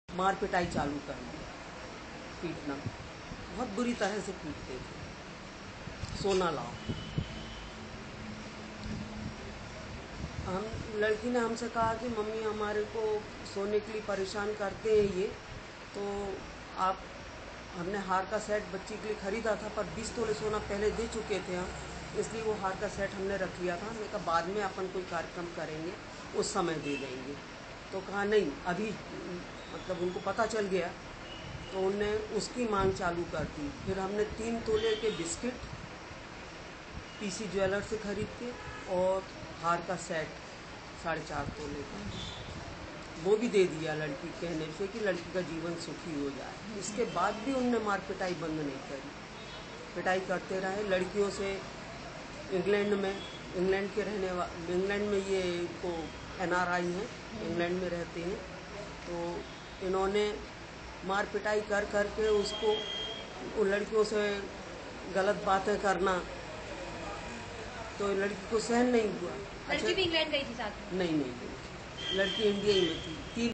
मार पिटाई चालू कर दी, पीटना, बहुत बुरी तरह से पीटते थे। सोना लाओ। हम लड़की ने हमसे कहा कि मम्मी हमारे को सोने के लिए परेशान करते हैं ये, तो आप, हमने हार का सेट बच्ची के लिए ख़रीदा था पर 20 तोले सोना पहले दे चुके थे हम, इसलिए वो हार का सेट हमने रख लिया था। हमने कहा बाद में अपन कोई कार्यक्रम करेंगे उस समय दे देंगे। तो कहा नहीं अभी, मतलब उनको पता चल गया तो उनने उसकी मांग चालू कर दी। फिर हमने 3 तोले के बिस्किट पीसी ज्वेलर से खरीद के और हार का सेट 4.5 तोले का वो भी दे दिया लड़की कहने से कि लड़की का जीवन सुखी हो जाए। इसके बाद भी उनने मार पिटाई बंद नहीं करी, पिटाई करते रहे। लड़कियों से इंग्लैंड में ये को NRI हैं, इंग्लैंड में रहते हैं, तो इन्होंने मार पिटाई कर के उसको, उन लड़कियों से गलत बातें करना, तो लड़की को सहन नहीं हुआ। लड़की भी इंग्लैंड गई थी साथ में? नहीं, लड़की इंडिया ही में थी।